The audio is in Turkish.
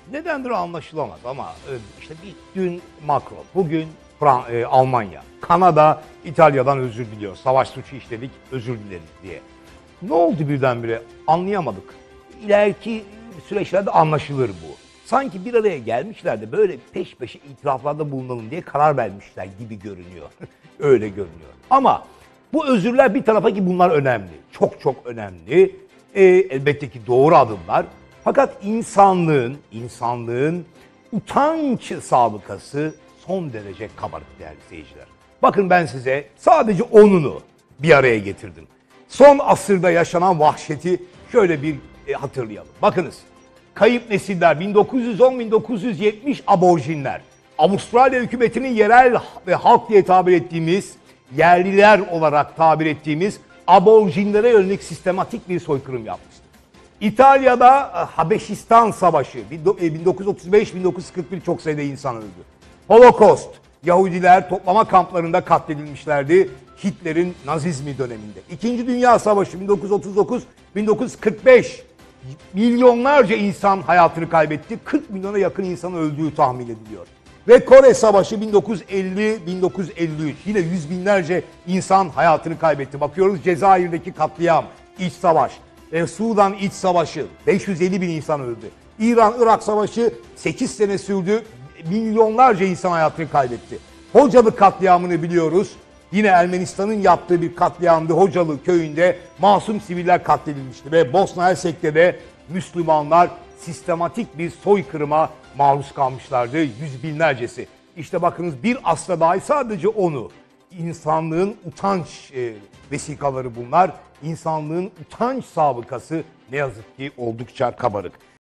Nedendir anlaşılamaz ama işte dün Macron, bugün Almanya, Kanada İtalya'dan özür diliyor. Savaş suçu işledik, özür dileriz diye. Ne oldu birdenbire anlayamadık. İleriki süreçlerde anlaşılır bu. Sanki bir araya gelmişler de böyle peş peşe itiraflarda bulunalım diye karar vermişler gibi görünüyor. Öyle görünüyor. Ama bu özürler bir tarafa ki bunlar önemli. Çok çok önemli. Elbette ki doğru adımlar. Fakat insanlığın utanç sabıkası son derece kabarık değerli seyirciler. Bakın ben size sadece onunu bir araya getirdim. Son asırda yaşanan vahşeti şöyle bir hatırlayalım. Bakınız, kayıp nesiller 1910-1970 aborjinler. Avustralya hükümetinin yerel ve halk diye tabir ettiğimiz, yerliler olarak tabir ettiğimiz aborjinlere yönelik sistematik bir soykırım yapmıştı. İtalya'da Habeşistan Savaşı 1935-1941 çok sayıda insan öldü. Holocaust, Yahudiler toplama kamplarında katledilmişlerdi Hitler'in Nazizmi döneminde. İkinci Dünya Savaşı 1939-1945 milyonlarca insan hayatını kaybetti. 40 milyona yakın insan öldüğü tahmin ediliyor. Ve Kore Savaşı 1950-1953 yine yüz binlerce insan hayatını kaybetti. Bakıyoruz Cezayir'deki katliam, iç savaş. Sudan iç savaşı 550 bin insan öldü. İran-Irak savaşı 8 sene sürdü. Milyonlarca insan hayatını kaybetti. Hocalı katliamını biliyoruz. Yine Ermenistan'ın yaptığı bir katliamdı. Hocalı köyünde masum siviller katledilmişti. Ve Bosna Hersek'te de Müslümanlar sistematik bir soykırıma maruz kalmışlardı. Yüz binlercesi. İşte bakınız bir asra dahi sadece onu. İnsanlığın utanç vesikaları bunlar. İnsanlığın utanç sabıkası ne yazık ki oldukça kabarık.